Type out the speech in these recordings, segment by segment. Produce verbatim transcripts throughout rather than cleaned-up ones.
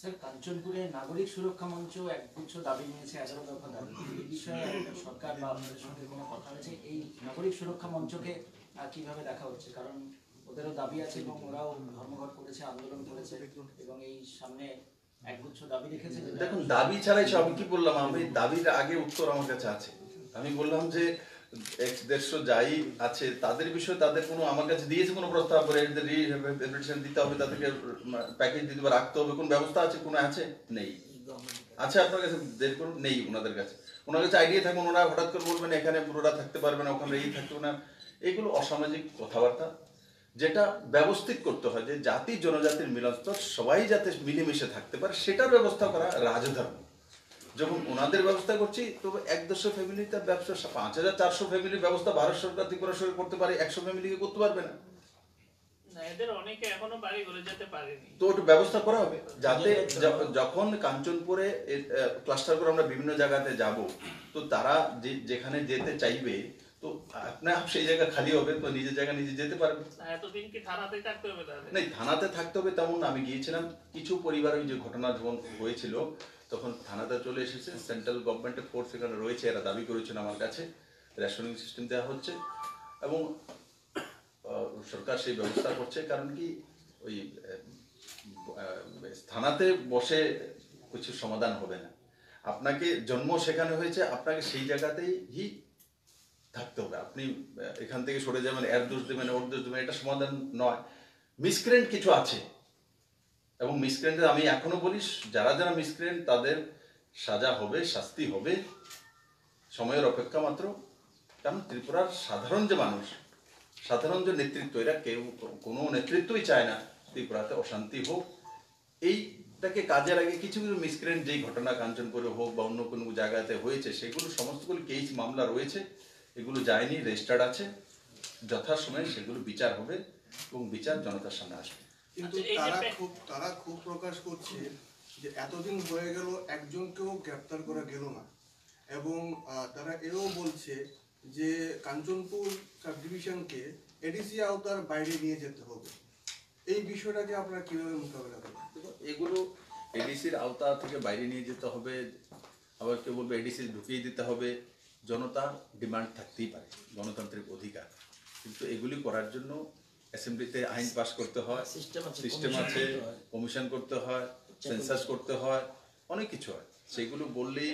Sir, কাঞ্চনপুরে নাগরিক সুরক্ষা মঞ্চ একগুচ্ছ দাবি নিয়েছে, এগারো দফা দাবি। এই বিষয়ে সরকার বা আপনাদের সঙ্গে কোনো কথা হয়েছে? এই নাগরিক সুরক্ষা মঞ্চকে কিভাবে দেখা হচ্ছে? কারণ ওদেরও দাবি আছে এবং ওরাও ধর্মঘট করেছে, আন্দোলন করেছে এবং এই সামনে একগুচ্ছ দাবি রেখেছে। দেখুন, দাবি ছাড়াই আমি কি বললাম, আমি দাবির আগে উত্তর আমার কাছে আছে। আমি বললাম যে এক দেড়শো যাই আছে তাদের বিষয়ে তাদের কোনো আমার কাছে দিয়েছে কোনো প্রস্তাব করে রিহ্যাবিলিটেশন দিতে হবে, তাদেরকে প্যাকেজ দিতে হবে, রাখতে হবে, কোন ব্যবস্থা আছে? কোনো আছে? নেই। আচ্ছা, আপনার কাছে বের করুন, নেই ওনাদের কাছে। ওনার কাছে আইডিয়া থাকুন, ওনারা হঠাৎ করে বলবেন এখানে পুরোটা থাকতে পারবে না, ওখানে এই থাকবে না। এগুলো অসামাজিক কথাবার্তা, যেটা ব্যবস্থিত করতে হয় যে জাতি জনজাতির মিলনস্থল সবাই যাতে মিলেমিশে থাকতে পারে সেটার ব্যবস্থা করা রাজধর্ম। যখন ওনাদের ব্যবস্থা করছি তবে এক দেড়শো ফ্যামিলি তার ব্যবসা, পাঁচ হাজার চারশো ফ্যামিলির ব্যবস্থা ভারত সরকার ত্রিপুরা সরকার করতে পারে, একশো ফ্যামিলিকে করতে পারবে না। তো একটু ব্যবস্থা করা হবে যাতে যখন কাঞ্চনপুরে ক্লাস্টার করে আমরা বিভিন্ন জায়গাতে যাব, তো তারা যে যেখানে যেতে চাইবে তো আপনার সেই জায়গা খালি হবে, তো নিজের জায়গা নিজে যেতে পারবে। এতদিন কি থানাতে থাকতে হবে? না, থানাতে থাকতে হবে তেমন। আমি গিয়েছিলাম কিছু পরিবারের যে ঘটনা যখন হয়েছিল তখন থানাতে চলে এসেছে, সেন্ট্রাল গভর্নমেন্টের ফোর্স এখানে রয়েছে, এরা দাবি করেছেন আমার কাছে রেশনিং সিস্টেম দেওয়া হচ্ছে এবং সরকার সেই ব্যবস্থা করছে। কারণ কি ওই থানাতে বসে কিছু সমাধান হবে না। আপনাকে জন্ম সেখানে হয়েছে, আপনাকে সেই জায়গাতেই হি থাকতে হবে। আপনি এখান থেকে সরে যাবেন, এর দোষ দেবেন, ওর দোষ দেবেন, এটা সমাধান নয়। মিসক্রেন্ট কিছু আছে এবং মিসক্রেন্টের আমি এখনো বলি যারা যারা মিসক্রেন্ট তাদের সাজা হবে, শাস্তি হবে, সময়ের অপেক্ষা মাত্র। কারণ ত্রিপুরার সাধারণ যে মানুষ, সাধারণ যে নেতৃত্ব, এরা কেউ কোনো নেতৃত্বই চায় না ত্রিপুরাতে অশান্তি হোক। এইটাকে কাজে লাগে কিছু কিছু মিসক্রেন্ট যেই ঘটনা কাঞ্চনপুরে হোক বা অন্য কোনো জায়গাতে হয়েছে, সেগুলো সমস্তগুলো কেস মামলা রয়েছে, এগুলো যায়নি, রেজিস্টার্ড আছে। যথাসময়ে সেগুলো বিচার হবে এবং বিচার জনতার সামনে আসবে। কিন্তু তারা খুব তারা খুব প্রকাশ করছে যে এতদিন হয়ে গেল একজনকেও গ্রেপ্তার করা গেল না, এবং তারা এও বলছে যে কাঞ্চনপুর সাব ডিভিশনকে এডিসি আওতার বাইরে নিয়ে যেতে হবে। এই বিষয়টাকে আপনারা কিভাবে মোকাবেলা করবেন? এগুলো এডিসির আওতা থেকে বাইরে নিয়ে যেতে হবে, আবার কেউ বলবে এডিসি ঢুকিয়ে দিতে হবে। জনতার ডিমান্ড থাকতেই পারে, গণতান্ত্রিক অধিকার, কিন্তু এগুলি করার জন্য অ্যাসেম্বলিতে আইন পাস করতে হয়, সিস্টেম আছে, কমিশন করতে হয়, সেন্সাস করতে হয়, অনেক কিছু হয়। সেগুলো বললেই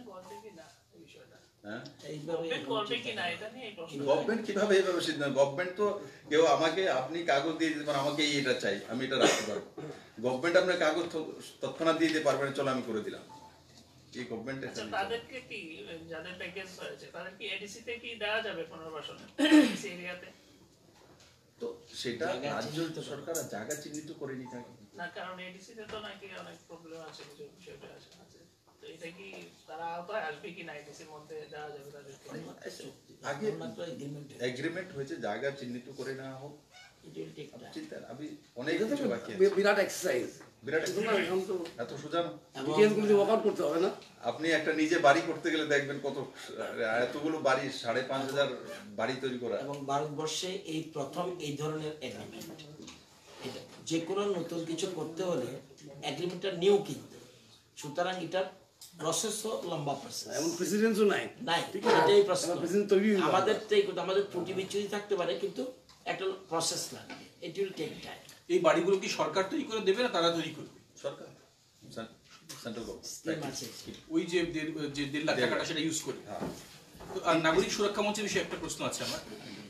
গভর্নমেন্ট কিভাবে এইভাবে সিদ্ধান্ত? গভর্নমেন্ট তো কেউ আমাকে আপনি কাগজ দিয়ে দিতে পারেন, আমাকে এটা চাই, আমি এটা রাখতে পারবো। গভর্নমেন্ট আপনার কাগজ তৎক্ষণাৎ দিয়ে দিতে পারবেন, চলো আমি করে দিলাম। এই গভর্নমেন্ট তাদেরকে কি যাদের প্যাকেজ হয়েছে তাদের কি এডিসি তে কি দেওয়া যাবে পুনর্বাসনে এরিয়াতে? তো সেটা রাজ্য সরকার জায়গা চিহ্নিত করে নিতে হবে না, কারণ এডিসি তে তো নাকি অনেক প্রবলেম আছে, কিছু বিষয়টা আছে। তো এটা কি তারা আওতায় আসবে কি না, এডিসির মধ্যে দেওয়া যাবে তাদেরকে? আগে এগ্রিমেন্ট হয়েছে, জায়গা চিহ্নিত করে নেওয়া হোক। চিন্তা আমি অনেক কিছু বাকি আছে, বিরাট এক্সারসাইজ, বিরাট এত সোজা না। করতে হবে না। আপনি একটা নিজে বাড়ি করতে গেলে দেখবেন কত, এতগুলো বাড়ি, সাড়ে পাঁচ হাজার বাড়ি তৈরি করা। এবং ভারতবর্ষে এই প্রথম এই ধরনের এগ্রিমেন্ট। যে কোনো নতুন কিছু করতে হলে এগ্রিমেন্টটা নিউ কিনতে, সুতরাং এটার প্রসেসও লম্বা প্রসেস, এমন প্রেসিডেন্টও নাই নাই এটাই প্রশ্ন। আমাদের আমাদের ত্রুটি বিচ্যুতি থাকতে পারে, কিন্তু একটা প্রসেস লাগবে, ইট উইল টেক টাইম। এই বাড়িগুলো কি সরকার তৈরি করে দেবে না তারা তৈরি করবে? সরকার, সেন্ট্রাল গভর্নমেন্ট ওই যে যে দেড় লাখ টাকাটা সেটা ইউজ করে। তো আর নাগরিক সুরক্ষা মঞ্চের বিষয়ে একটা প্রশ্ন আছে আমার,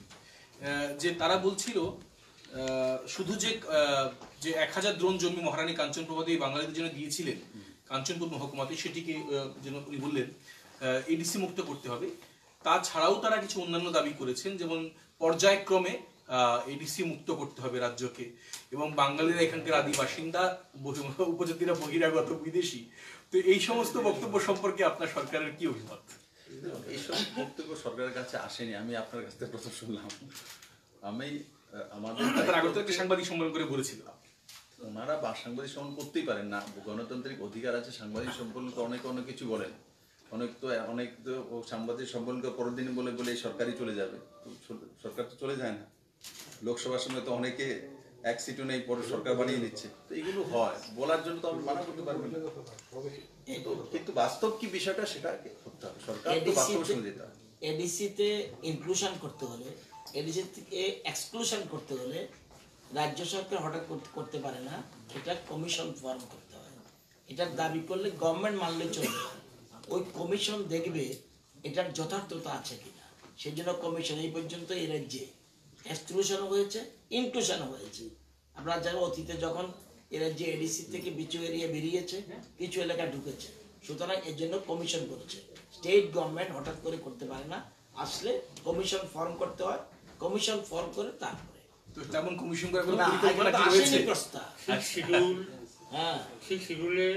যে তারা বলছিল শুধু যে যে এক হাজার দ্রোণ জমি মহারানী কাঞ্চনপ্রভা দেবী বাঙালিদের জন্য দিয়েছিলেন কাঞ্চনপুর মহকুমাতে, সেটিকে যেন উনি বললেন এডিসি মুক্ত করতে হবে। তাছাড়াও তারা কিছু অন্যান্য দাবি করেছেন, যেমন পর্যায়ক্রমে এডিসি মুক্ত করতে হবে রাজ্যকে, এবং বাঙালিরা এখানকার আদি বাসিন্দা, উপজাতিরা বহিরাগত বিদেশি। তো এই সমস্ত বক্তব্য সম্পর্কে আপনার সরকারের কি অভিমত? এইসব বক্তব্য সরকারের কাছে আসেনি, আমি আপনার কাছ থেকে প্রথম শুনলাম। আমি আমাদের আগরতলা সাংবাদিক সম্মেলন করে বলেছিল, ওনারা বা সাংবাদিক সম্মেলন করতেই পারেন না, গণতান্ত্রিক অধিকার আছে। সাংবাদিক সম্মেলন তো অনেকে অনেক কিছু বলেন, অনেক তো অনেক তো সাংবাদিক সম্মেলন পরের দিন বলে বলে সরকারই চলে যাবে, সরকার তো চলে যায় না। লোকসভার সময় তো অনেকে এক সিটও নেই, পরে সরকার বানিয়ে নিচ্ছে। তো এগুলো হয়, বলার জন্য তো আমরা মানা করতে পারবো না। কিন্তু কিন্তু বাস্তব কি বিষয়টা সেটা করতে হবে, সরকার তো বাস্তবের সঙ্গে যেতে হবে। এডিসিতে ইনক্লুশন করতে হলে, এডিসি থেকে এক্সক্লুশন করতে হলে রাজ্য সরকার হঠাৎ করতে- করতে পারে না, এটা কমিশন ফর্ম করতে হয়। এটার দাবি করলে গভর্নমেন্ট মানলে চলবে না। ওই কমিশন দেখবে এটার যথার্থতা আছে কিনা, সেই জন্য কমিশন এই পর্যন্ত এই রাজ্যে এক্সক্লুশন হয়েছে, ইনক্লুশন হয়েছে। আপনারা জানেন অতীতে যখন এ রাজ্যে এডিসি থেকে বিচু এরিয়া বেরিয়েছে, কিছু এলাকা ঢুকেছে, সুতরাং এর জন্য কমিশন করেছে। স্টেট গভর্নমেন্ট হঠাৎ করে করতে পারে না, আসলে কমিশন ফর্ম করতে হয়, কমিশন ফর্ম করে তারপরে তো তেমন কমিশন করার কোনো না, পরিকল্পনা এখনো তো কি রয়েছে? আসেনি প্রস্তাব। সেই শিডিউল হ্যাঁ, সেই শিডিউলের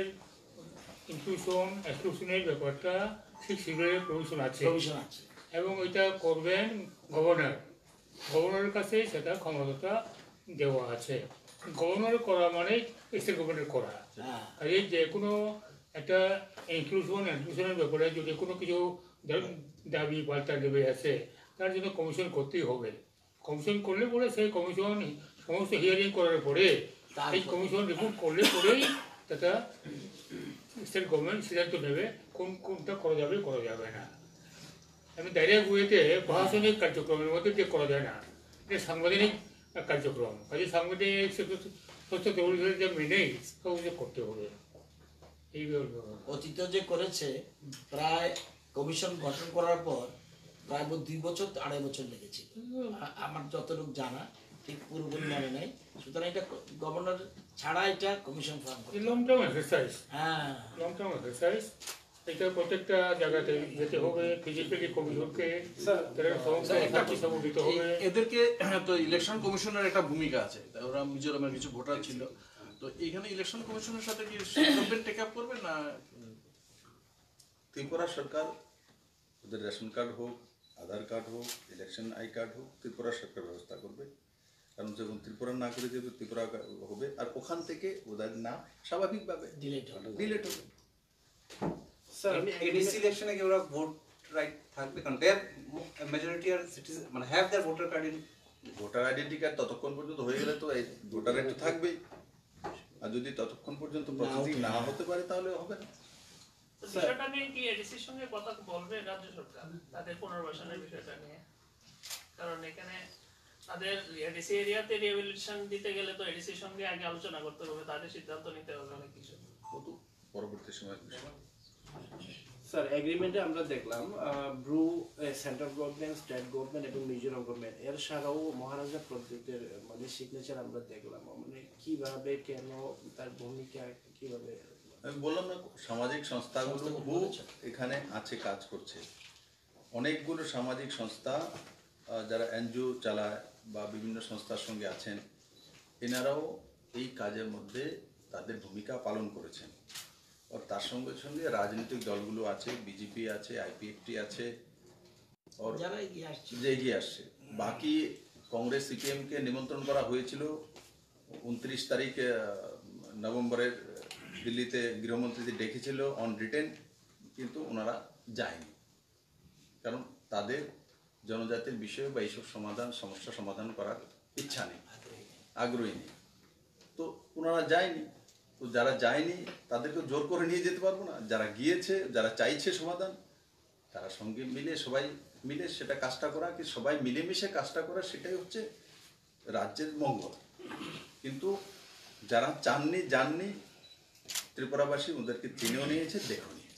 ইনক্লুশন এক্সক্লুশনের ব্যাপারটা সেই শিডিউলের প্রভিশন আছে কমিশন আছে। এবং এটা করবেন গভর্নর। গভর্নরের কাছে সেটা ক্ষমতা দেওয়া আছে। গভর্নর করা মানে স্টেট গভর্নমেন্টের করা। হ্যাঁ, কাজে যে কোনো একটা ইনক্লুশন ইনক্লুশনের ব্যাপারে যদি কোনো কিছু দা- দাবি পাল্টা দেবে আছে, তার জন্য কমিশন করতেই হবে। কমিশন করলে পরে সেই কমিশন সমস্ত হিয়ারিং করার পরে সেই কমিশন রিপোর্ট করলে পরেই সেটা স্টেট গভর্নমেন্ট সিদ্ধান্ত নেবে কোন কোনটা করা যাবে করা যাবে না। আমি ডাইরেক্ট ওয়েতে প্রশাসনিক কার্যক্রমের মধ্যে যে করা যায় না, এটা সাংবিধানিক কার্যক্রম। কাজে সাংবিধানিক সত্য যে মেনেই সব কিছু করতে হবে। এই ব্যাপার। অতীত যে করেছে প্রায় কমিশন গঠন করার পর প্রায় বোধ দুই বছর আড়াই বছর লেগেছিল, আ- আমার যতটুকু জানা, ঠিক পুরোপুরি মনে নেই। সুতরাং এটা গভর্নর ছাড়া এটা কমিশন ফর্ম করে। লং টার্ম এক্সারসাইজ হ্যাঁ, লং টার্ম এক্সারসাইজ এটা প্রত্যেকটা জায়গাতে যেতে হবে, ফিজিক্যালি কমিশনকে তাদের সমস্ত একাত্ম সমন্বিত হবে। এ- এদেরকে তো ইলেকশন কমিশনের একটা ভূমিকা আছে, তা ওরা মিজোরামের কিছু ভোটার ছিল, তো এইখানে ইলেকশন কমিশনের সাথে কি গভর্নমেন্ট টেক আপ করবে না? ত্রিপুরা সরকার, ওদের রেশন কার্ড হোক, আধার কার্ড হোক, ইলেকশন আই কার্ড হোক, ত্রিপুরা সরকার ব্যবস্থা করবে। কারণ যখন ত্রিপুরা না করে দেবে, ত্রিপুরা হবে, আর ওখান থেকে ওদের নাম স্বাভাবিকভাবে ডিলেট হবে। ডিলেট হবে। স্যার এডিসি ইলেকশনে কি ওরা ভোট রাইট থাকবে? কারণ দেয়ার মেজরিটি আর সিটিজেন মানে have their voter card in. Voter identity card ততক্ষণ পর্যন্ত হয়ে গেলে তো এই ভোটার আইডি থাকবেই, আর যদি ততক্ষণ পর্যন্ত প্রসেসিং না হতে পারে তাহলে হবে না। তো বিষয়টা নিয়ে কি এডিসির সঙ্গে কথা বলবে রাজ্য সরকার তাদের পুনর্বাসনের বিষয়টা নিয়ে? কারণ এখানে তাদের এডিসি এরিয়াতে রিহ্যাবিলিটেশন দিতে গেলে তো এডিসির সঙ্গে আগে আলোচনা করতে হবে, তাদের সিদ্ধান্ত নিতে হবে অনেক কিছু। কত পরবর্তী সময় স্যার এগ্রিমেন্টে আমরা দেখলাম Bru central government, state government এবং মিজোরাম গভর্নমেন্ট এর ছাড়াও মহারাজা প্রজেক্টের মানে সিগনেচার আমরা দেখলাম। মানে কিভাবে, কেন, তার ভূমিকা কিভাবে? আমি বললাম না, সামাজিক সংস্থাগুলো খুব এখানে আছে, কাজ করছে। অনেকগুলো সামাজিক সংস্থা আহ, যারা এনজিও চালায় বা বিভিন্ন সংস্থার সঙ্গে আছেন, এনারাও এই কাজের মধ্যে তাদের ভূমিকা পালন করেছেন। আর তার সঙ্গে সঙ্গে রাজনৈতিক দলগুলো আছে, বিজেপি আছে, আইপিএফটি আছে, ওর যারা এগিয়ে আসছে যে এগিয়ে আসছে। বাকি কংগ্রেস সিপিএমকে নিমন্ত্রণ করা হয়েছিল উনত্রিশ তারিখ আহ, নভেম্বরের দিল্লিতে গৃহমন্ত্রী ডেকেছিল অন রিটেন, কিন্তু ওনারা যায়নি, কারণ তাদের জনজাতির বিষয়ে বা এইসব সমাধান সমস্যা সমাধান করার ইচ্ছা নেই, আগ্রহী নেই, তো ওনারা যায়নি। তো যারা যায়নি তাদেরকে জোর করে নিয়ে যেতে পারবো না। যারা গিয়েছে, যারা চাইছে সমাধান, তারা সঙ্গে মিলে সবাই মিলে সেটা কাজটা করা, কি সবাই মিলেমিশে কাজটা করা, সেটাই হচ্ছে রাজ্যের মঙ্গল। কিন্তু যারা চাননি, যাননি, ত্রিপুরাবাসী ওদেরকে চিনেও নিয়েছে, দেখো নিয়েছে।